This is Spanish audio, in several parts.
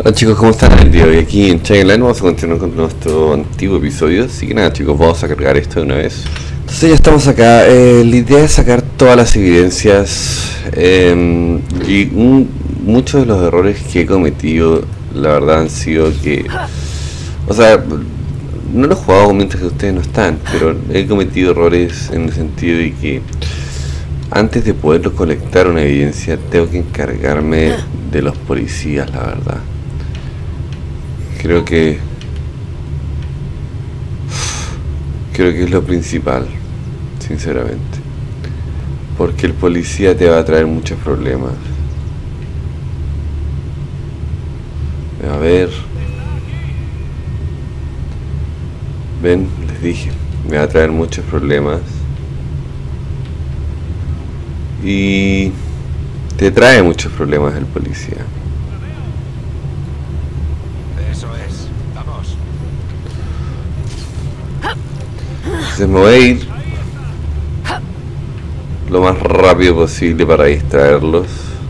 Hola chicos, ¿cómo están? El día de hoy aquí en Chainline vamos a continuar con nuestro antiguo episodio. Así que nada chicos, vamos a cargar esto de una vez. Entonces ya estamos acá. La idea es sacar todas las evidencias muchos de los errores que he cometido, la verdad han sido que... O sea, no lo he jugado mientras que ustedes no están, pero he cometido errores en el sentido de que antes de poder colectar una evidencia tengo que encargarme de los policías, la verdad. Creo que es lo principal, sinceramente, porque el policía te va a traer muchos problemas. A ver, ven, les dije, me va a traer muchos problemas y te trae muchos problemas el policía. Entonces me voy a ir lo más rápido posible para distraerlos.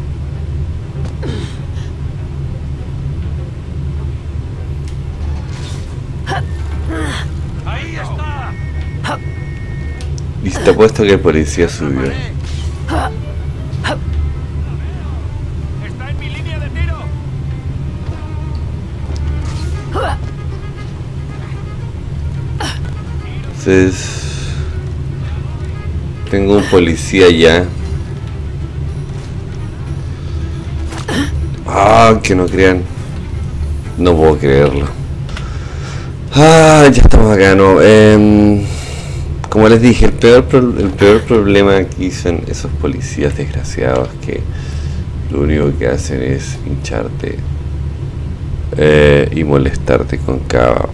Y te apuesto que el policía subió. Está en mi línea de tiro. Entonces tengo un policía ya. Ah, que no crean. No puedo creerlo. Ah, ya estamos acá, no. Como les dije, el peor problema aquí son esos policías desgraciados que lo único que hacen es hincharte y molestarte con cada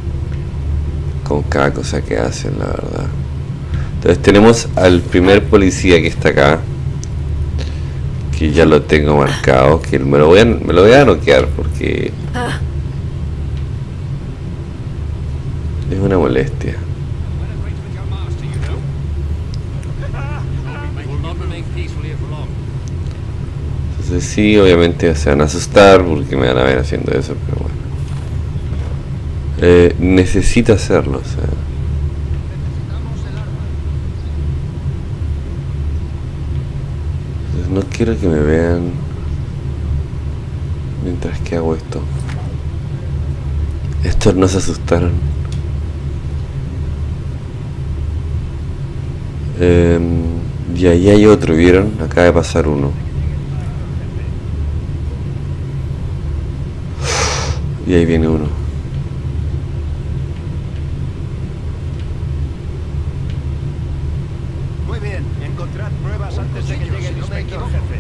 cosa que hacen, la verdad. Entonces tenemos al primer policía que está acá, que ya lo tengo marcado, que me lo voy a noquear porque es una molestia. Entonces sí, obviamente se van a asustar porque me van a ver haciendo eso, pero bueno. Necesito hacerlo, o sea. Entonces no quiero que me vean mientras que hago esto. Estos no se asustaron. Y ahí hay otro, ¿vieron? Acaba de pasar uno. Y ahí viene uno. Muy bien, encontrad pruebas antes de que llegue el inspector jefe.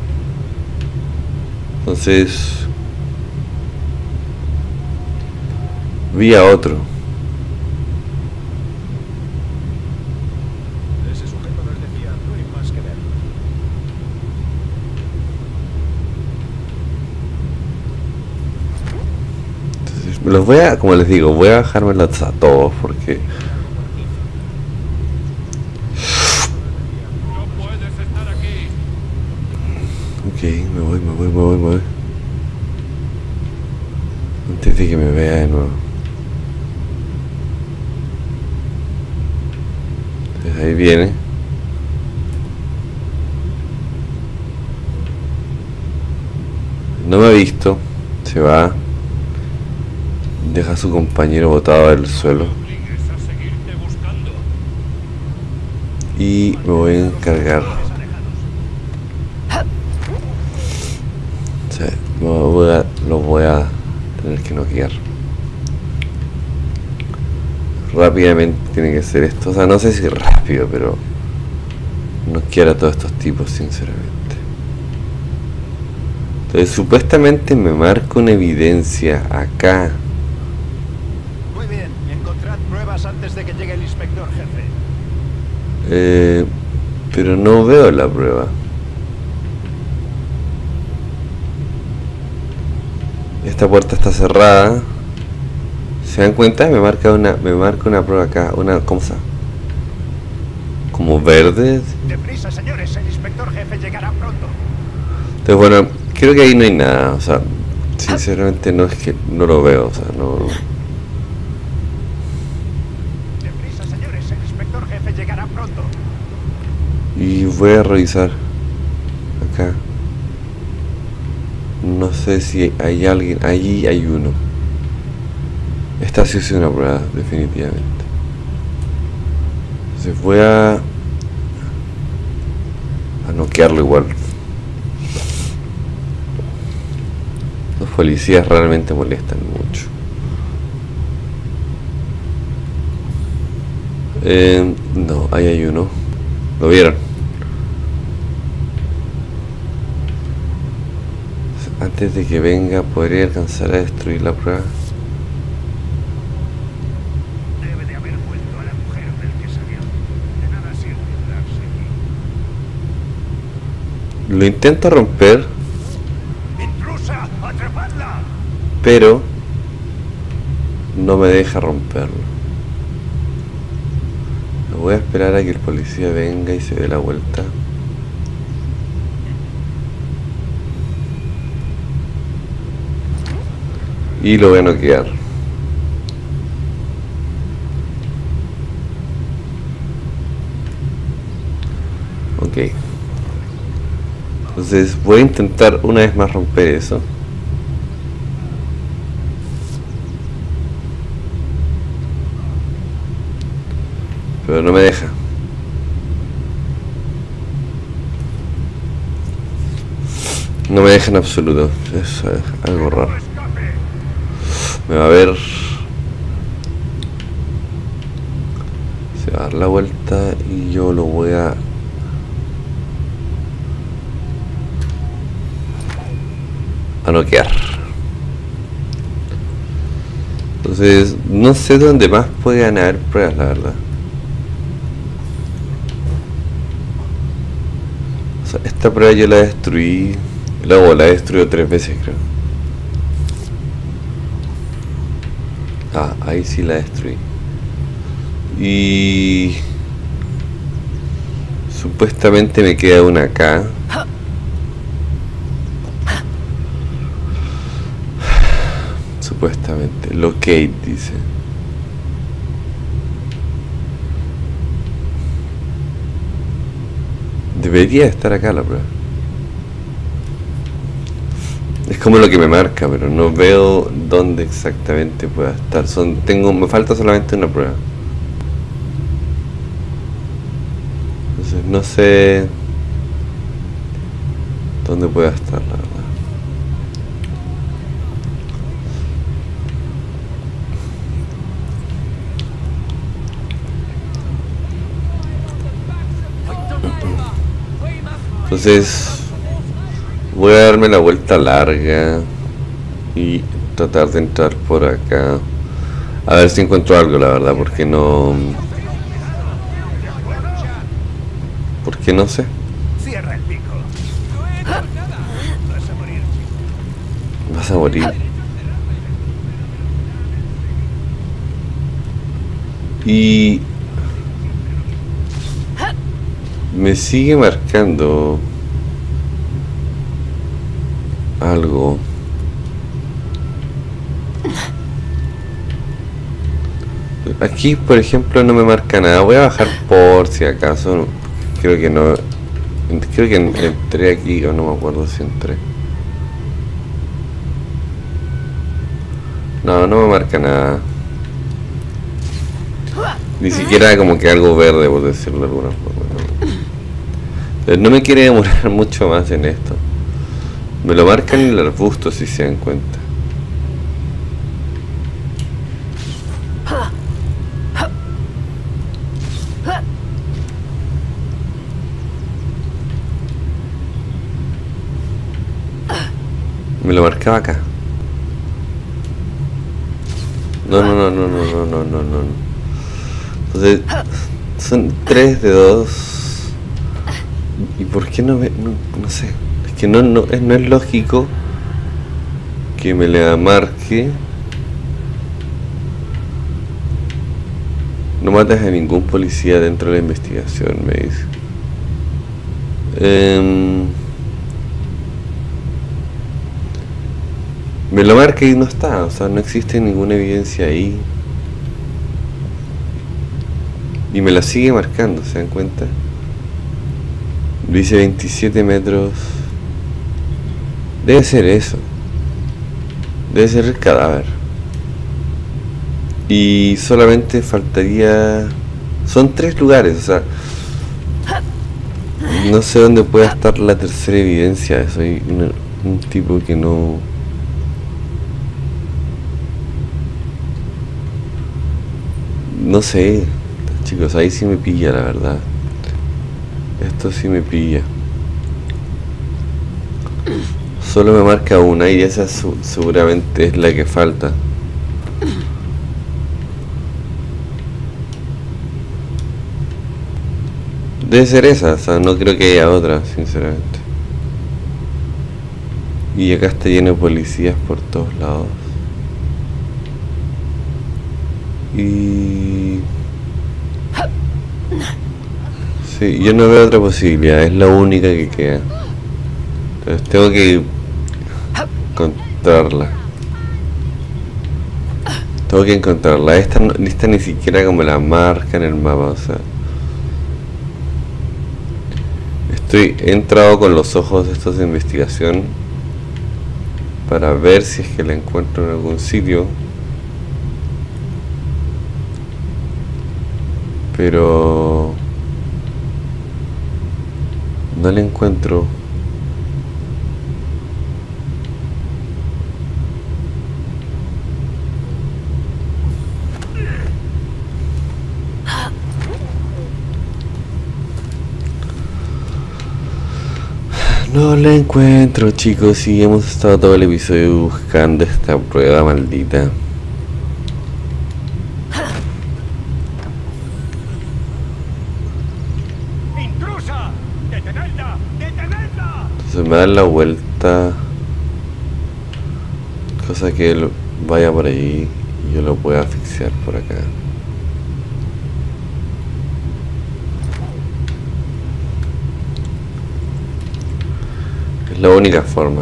Entonces vi a otro. Ese sujeto no es de fiar, no hay más que ver. Entonces los voy a, como les digo, voy a bajármelos a todos porque No puedes estar aquí. ok, me voy. Antes de que me vea de nuevo. Entonces ahí viene. No me ha visto. Se va. Deja a su compañero botado del suelo. Obligues a seguirte buscando. Y me voy a encargar. O sea, lo voy a tener que noquear. Rápidamente tiene que ser esto. O sea, no sé si rápido, pero noquear a todos estos tipos, sinceramente. Entonces, supuestamente me marca una evidencia acá. Muy bien, encontrad pruebas antes de que llegue el inspector jefe. Pero no veo la prueba. Esta puerta está cerrada. ¿Se dan cuenta? Me marca una prueba acá, una cosa como verde. Deprisa, señores, el inspector jefe llegará pronto. Entonces bueno, creo que ahí no hay nada, o sea, Sinceramente no es que no lo veo, o sea, no. Deprisa, señores, el inspector jefe llegará pronto. Y voy a revisar acá. No sé si hay alguien. Allí hay uno. Esta sí es una prueba, definitivamente. Entonces voy a noquearlo igual. Los policías realmente molestan mucho. No, ahí hay uno. ¿Lo vieron? Antes de que venga, podría alcanzar a destruir la prueba. Debe de haber vuelto a la mujer del que salió. De nada sirve quedarse aquí. Lo intento romper, ¡Intrusa! ¡Atrapadla! pero no me deja romperlo. Voy a esperar a que el policía venga y se dé la vuelta. Y lo voy a noquear. Ok. Entonces voy a intentar una vez más romper eso. Pero no me deja. No me deja en absoluto. Es algo raro. Me va a ver. Se va a dar la vuelta y yo lo voy a noquear. Entonces no sé dónde más pueden haber pruebas, la verdad. O sea, esta prueba yo la destruí. Luego la he destruido 3 veces, creo. Ah, ahí sí la destruí. Y supuestamente me queda una acá. Supuestamente. Locate dice. Debería estar acá la prueba. Es como lo que me marca, pero no veo dónde exactamente pueda estar. Me falta solamente una prueba. Entonces no sé dónde pueda estar, la verdad. Entonces voy a darme la vuelta larga y tratar de entrar por acá. A ver si encuentro algo, la verdad, porque no sé. Cierra el pico. Vas a morir. Vas a morir. Y me sigue marcando algo. Aquí, por ejemplo, no me marca nada. Voy a bajar por si acaso. Creo que no. Creo que entré aquí o no me acuerdo si entré. No, no me marca nada. Ni siquiera como que algo verde, por decirlo de alguna forma. Pero no me quiere demorar mucho más en esto. Me lo marcan en el arbusto, si se dan cuenta. Me lo marcaba acá. No. Entonces, son 3 de 2. ¿Y por qué no sé? Es que no es lógico que me la marque. No matas a ningún policía dentro de la investigación, me dice. Me lo marca y no está, o sea, no existe ninguna evidencia ahí. Y me la sigue marcando, ¿se dan cuenta? Dice 27 metros. Debe ser eso. Debe ser el cadáver. Y solamente faltaría... Son 3 lugares, o sea... No sé dónde pueda estar la tercera evidencia. Soy un tipo que no... No sé, chicos, ahí sí me pilla, la verdad. Esto sí me pilla. Solo me marca una y esa seguramente es la que falta. Debe ser esa, o sea, no creo que haya otra, sinceramente. Y acá está lleno de policías por todos lados. Y... sí, yo no veo otra posibilidad, es la única que queda. Entonces tengo que encontrarla. Tengo que encontrarla. Esta ni siquiera como la marca en el mapa, o sea... He entrado con los ojos estos de investigación para ver si es que la encuentro en algún sitio, pero no la encuentro. No la encuentro, chicos, y hemos estado todo el episodio buscando esta prueba maldita. ¡Intrusa! ¡Detenedla! ¡Detenedla! Entonces me dan la vuelta, cosa que él vaya por allí y yo lo pueda asfixiar por acá. Es la única forma.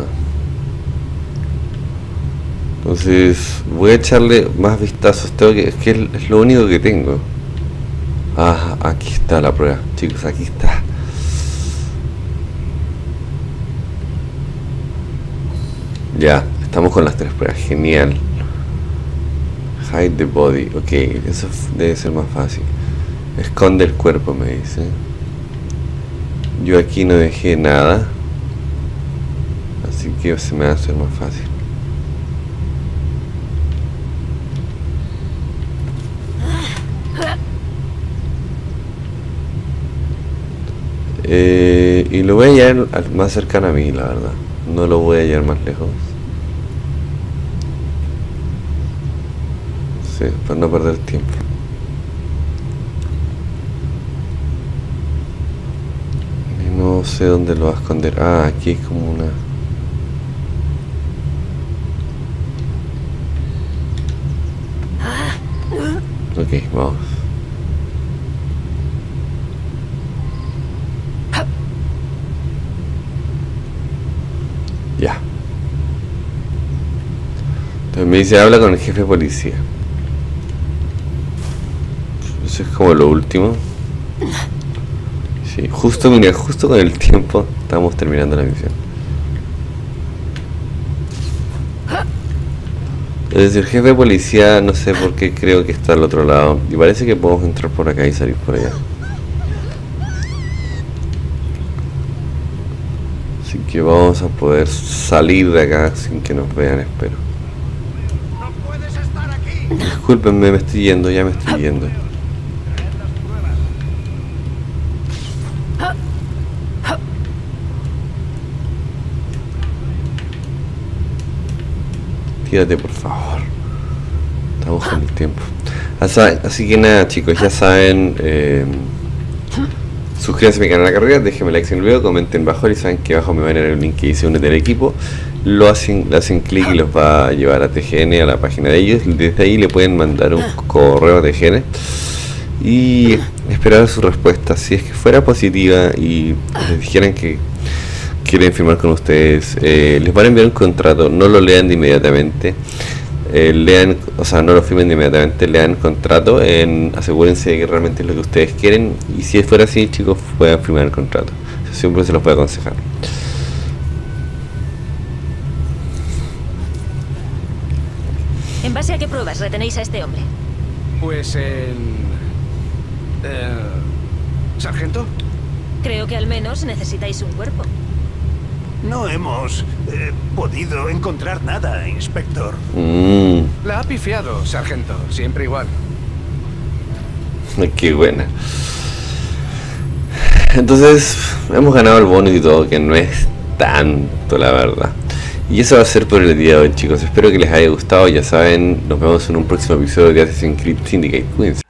Entonces voy a echarle más vistazos. Es que es lo único que tengo. Ah, aquí está la prueba, chicos, aquí está. Ya, estamos con las 3 pruebas, genial. Hide the body, ok, eso debe ser más fácil. Esconde el cuerpo, me dice. Yo aquí no dejé nada, así que se me va a hacer más fácil. Y lo voy a hallar más cercano a mí, la verdad. No lo voy a hallar más lejos. Sí, para no perder tiempo. Y no sé dónde lo va a esconder. Ah, aquí es como una... Ok, vamos. Ya. Entonces me dice, habla con el jefe de policía. Eso es como lo último. Sí, justo, mira, justo con el tiempo estamos terminando la misión. Es decir, el jefe de policía, no sé por qué creo que está al otro lado. Y parece que podemos entrar por acá y salir por allá. Así que vamos a poder salir de acá sin que nos vean, espero. ¡No puedes estar aquí! Discúlpenme, me estoy yendo, ya me estoy yendo. Traed las pruebas. Tírate, por favor. Estamos con el tiempo. Así que nada, chicos, ya saben. Suscríbanse a mi canal La Carrera, déjenme like si no el video, comenten bajo y saben que abajo me van a dar el link que dice únete al equipo. Le hacen clic y los va a llevar a TGN, a la página de ellos. Desde ahí le pueden mandar un correo a TGN y esperar su respuesta. Si es que fuera positiva y les dijeran que quieren firmar con ustedes, les van a enviar un contrato, no lo lean de inmediatamente. Lean, o sea, no lo firmen de inmediatamente, lean el contrato, asegúrense de que realmente es lo que ustedes quieren, y si fuera así, chicos, puedan firmar el contrato. Eso siempre se los puede aconsejar. ¿En base a qué pruebas retenéis a este hombre? Pues ¿sargento? Creo que al menos necesitáis un cuerpo. No hemos podido encontrar nada, inspector. La ha pifiado, sargento. Siempre igual. Qué buena. Entonces, hemos ganado el bonus y todo, que no es tanto, la verdad. Y eso va a ser por el día de hoy, chicos. Espero que les haya gustado. Ya saben, nos vemos en un próximo episodio de Assassin's Creed Syndicate. Cuídense.